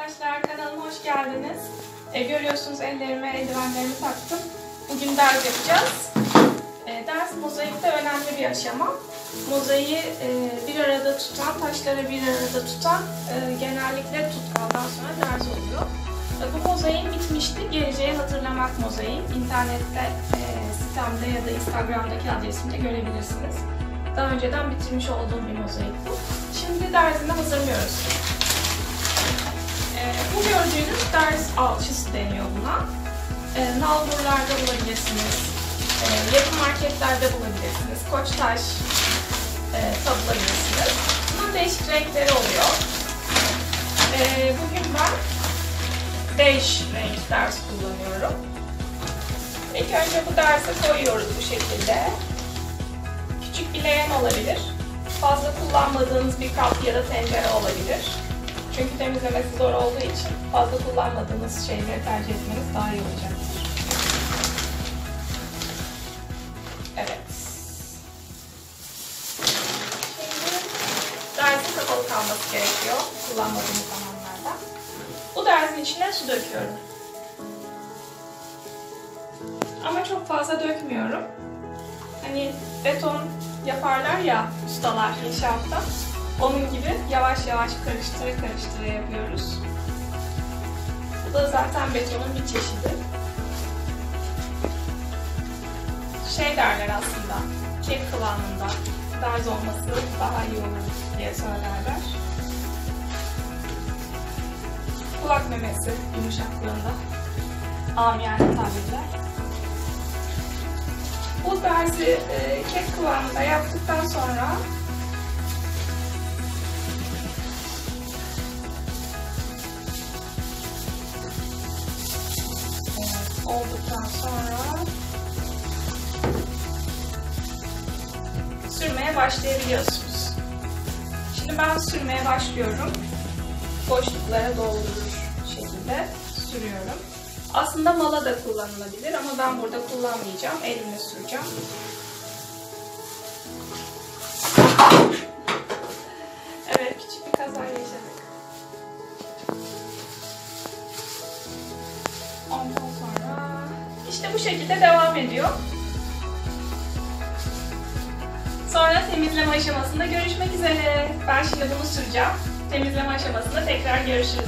Arkadaşlar kanalıma hoş geldiniz. Görüyorsunuz ellerime eldivenlerimi taktım. Bugün ders yapacağız. Ders mozaikte önemli bir aşama. Mozaiği bir arada tutan, taşları bir arada tutan genellikle tutkaldan sonra ders oluyor. Bu mozaiğim bitmişti. Geleceği hatırlamak mozaiği. İnternette, sitemde ya da Instagram'daki adresimde görebilirsiniz. Daha önceden bitirmiş olduğum bir mozaik bu. Şimdi dersini hazırlıyoruz. Bu gördüğünüz ders alçısı deniyor buna. Nalburlarda bulabilirsiniz, yapı marketlerde bulabilirsiniz, Koçtaş bulabilirsiniz. Bunun değişik renkleri oluyor. Bugün ben beige renk ders kullanıyorum. İlk önce bu derse koyuyoruz bu şekilde. Küçük bir leğen olabilir. Fazla kullanmadığınız bir kap ya da tencere olabilir. Çünkü temizlemesi zor olduğu için fazla kullanmadığınız şeyleri tercih etmeniz daha iyi olacaktır. Evet. Şimdi dersin kapalı kalması gerekiyor kullanmadığımız zamanlarda. Bu dersin içine su döküyorum. Ama çok fazla dökmüyorum. Hani beton yaparlar ya ustalar inşaatta. Onun gibi yavaş yavaş karıştıra yapıyoruz. Bu da zaten betonun bir çeşidi. Şey derler aslında, kek kıvamında darz olması daha iyi olur diye söylerler. Kulak memesi yumuşaklığında, amiyane tabirler. Bu dersi kek kıvamında yaptıktan sonra olduktan sonra sürmeye başlayabiliyorsunuz. Şimdi ben sürmeye başlıyorum. Boşluklara doldurur şekilde sürüyorum. Aslında mala da kullanılabilir ama ben burada kullanmayacağım. Elimle süreceğim. Evet, küçük bir kaza yaşadık. Ondan sonra işte bu şekilde devam ediyor. Sonra temizleme aşamasında görüşmek üzere. Ben şimdi bunu süreceğim. Temizleme aşamasında tekrar görüşürüz.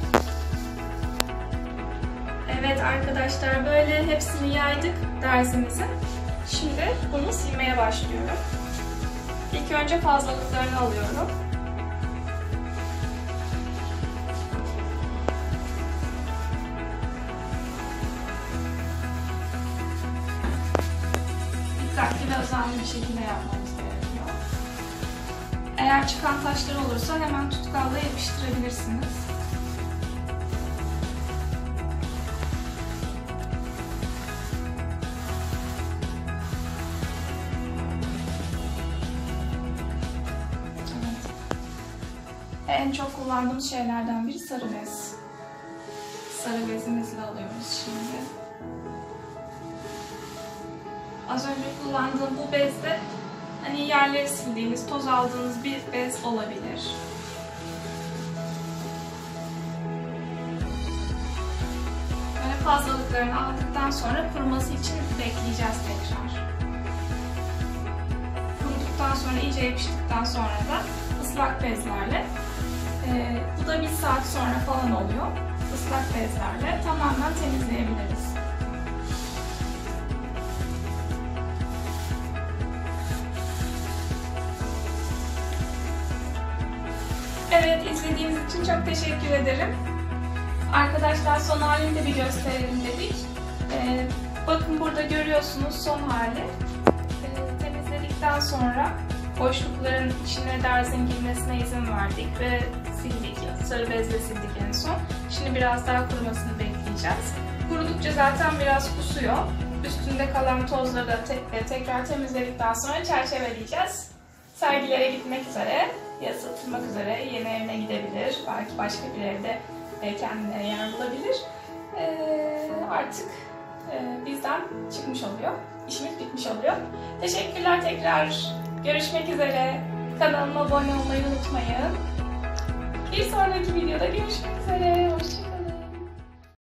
Evet arkadaşlar, böyle hepsini yaydık dersimizin. Şimdi bunu silmeye başlıyorum. İlk önce fazlalıklarını alıyorum. Dikkatli ve özenli bir şekilde yapmamız gerekiyor. Eğer çıkan taşlar olursa hemen tutkalla yapıştırabilirsiniz. En çok kullandığımız şeylerden biri sarı bez. Sarı bezimizle alıyoruz şimdi. Az önce kullandığım bu bezde hani yerleri sildiğiniz, toz aldığınız bir bez olabilir. Böyle fazlalıklarını aldıktan sonra kuruması için bekleyeceğiz tekrar. Kuruduktan sonra, iyice yapıştıktan sonra da ıslak bezlerle, bu da 1 saat sonra falan oluyor, ıslak bezlerle tamamen temizleyebiliriz. Evet, izlediğiniz için çok teşekkür ederim. Arkadaşlar, son halini de bir gösterelim dedik. Bakın burada görüyorsunuz son hali. Temizledikten sonra boşlukların içine derzin girmesine izin verdik ve sildik. Sarı bezle sildik en son. Şimdi biraz daha kurumasını bekleyeceğiz. Kurudukça zaten biraz kusuyor. Üstünde kalan tozları da tekrar temizledikten sonra çerçeveleyeceğiz. Sergilere gitmek üzere ya satılmak üzere yeni evine gidebilir. Belki başka bir evde kendine yer bulabilir. Artık bizden çıkmış oluyor. İşimiz bitmiş oluyor. Teşekkürler tekrar. Görüşmek üzere. Kanalıma abone olmayı unutmayın. Bir sonraki videoda görüşürüz.